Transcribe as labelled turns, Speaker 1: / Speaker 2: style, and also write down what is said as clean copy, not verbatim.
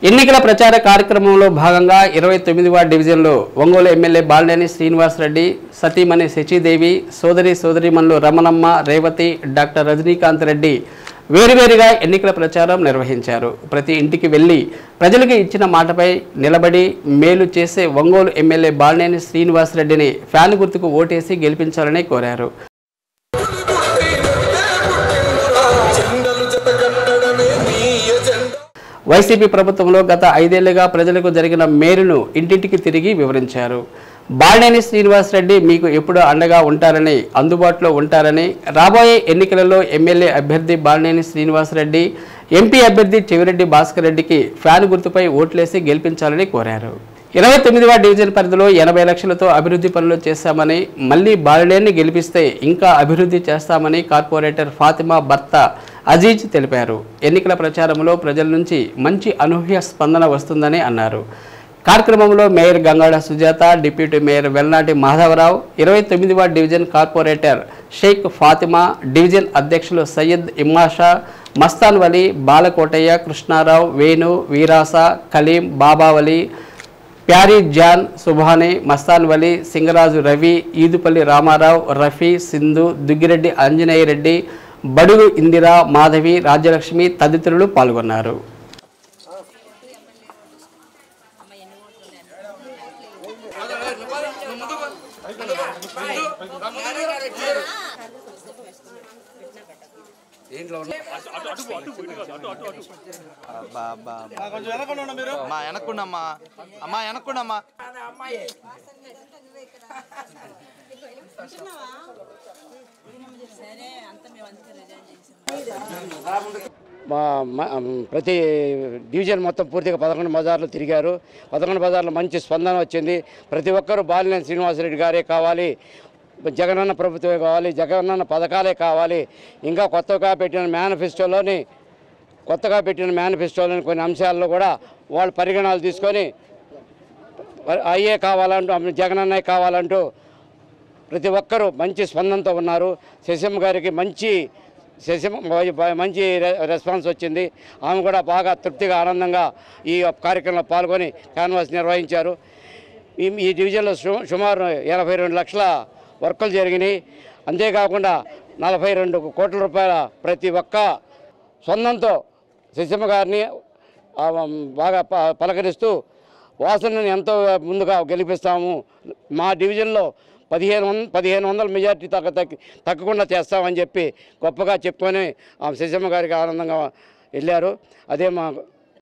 Speaker 1: ఎన్నికల ప్రచార కార్యక్రమంలో భాగంగా 29వ డివిజన్లో ఒంగోలు ఎమ్మెల్యే బాలినేని శ్రీనివాసరెడ్డి, సతీమణి శశిదేవి, సోదరీమణులు రమణమ్మ, రేవతి, డాక్టర్ రజనీకాంత్ రెడ్డి వేరువేరుగా ఎన్నికల ప్రచారం నిర్వహించారు. ప్రతి ఇంటికి వెళ్లి ప్రజలకు ఇచ్చిన మాటపై నిలబడి మేలు చేసే ఒంగోలు ఎమ్మెల్యే బాలినేని శ్రీనివాసరెడ్డిని ఫ్యాన్ గుర్తుకు ఓటేసి గెలిపించాలని కోరారు. వైసీపీ ప్రభుత్వంలో గత 5 ఏళ్లుగా ప్రజలకు జరిగిన మేలును ఇంటింటికి తిరిగి వివరించారు. బాలినేని శ్రీనివాసరెడ్డి మీకు ఎప్పుడూ అండగా ఉంటారని, అందుబాటులో ఉంటారని, రాబోయే ఎన్నికలలో ఎమ్మెల్యే అభ్యర్థి బాలినేని శ్రీనివాసరెడ్డి, ఎంపీ అభ్యర్థి చెవిరెడ్డి భాస్కర్ రెడ్డికి ఫ్యాన్ గుర్తుపై ఓట్లేసి గెలిపించాలని కోరారు. 29వ డివిజన్ పరిధిలో 80 లక్షలతో అభివృద్ధి పనులు చేశామని, మళ్లీ బాలినేని గెలిపిస్తే ఇంకా అభివృద్ధి చేస్తామని కార్పొరేటర్ ఫాతిమా భర్త అజీజ్ తెలిపారు. ఎన్నికల ప్రచారంలో ప్రజల నుంచి మంచి అనూహ్య స్పందన వస్తుందని అన్నారు. కార్యక్రమంలో mayor Gangada Sujatha, deputy mayor Velnati Madhava Rao, 29వ division corporator Sheikh Fatima, division అధ్యక్షులు సయ్యద్ ఇమ్మాషా, మస్తాన్ వలి, బాలకోటయ్య, కృష్ణారావు, వేణు, వీరాస, కలీం, బాబావలి, ప్యారీ జాన్, సుభాని, మస్తాన్ వలి, సింగరాజు రవి, ఈదుపల్లి రామారావు, రఫీ, సింధు, దుగ్గిరెడ్డి ఆంజనేయ రెడ్డి, బడుగు ఇందిరా, మాధవి, రాజ్యలక్ష్మి తదితరులు పాల్గొన్నారు.
Speaker 2: ప్రతి డివిజన్ మొత్తం పూర్తిగా 11 బజార్లు తిరిగారు. 11 బజార్లో మంచి స్పందన వచ్చింది. ప్రతి ఒక్కరూ బాలినేని శ్రీనివాసరెడ్డి గారే కావాలి, జగనన్న ప్రభుత్వమే కావాలి, జగనన్న పథకాలే కావాలి, ఇంకా కొత్తగా పెట్టిన మేనిఫెస్టోలోని కొన్ని అంశాల్లో కూడా వాళ్ళు పరిగణనలు తీసుకొని అయ్యే కావాలంటూ, జగనన్నే కావాలంటూ ప్రతి ఒక్కరూ మంచి స్పందనతో ఉన్నారు. శశమ్మ గారికి మంచి రెస్పాన్స్ వచ్చింది. ఆమె కూడా బాగా తృప్తిగా ఆనందంగా ఈ కార్యక్రమంలో పాల్గొని క్యాన్వాస్ నిర్వహించారు. ఈ డివిజన్లో సుమారు 82 లక్షల వర్కులు జరిగినాయి. అంతేకాకుండా 42 కోట్ల రూపాయల ప్రతి ఒక్క స్పందనతో శశమ్మ గారిని బాగా పలకరిస్తూ వాసనని ఎంతో ముందుగా గెలిపిస్తాము, మా డివిజన్లో 1500 మెజార్టీ తగ్గకుండా చేస్తామని చెప్పి గొప్పగా చెప్పుకొని శశమ్మ గారికి ఆనందంగా వెళ్ళారు. అదే మా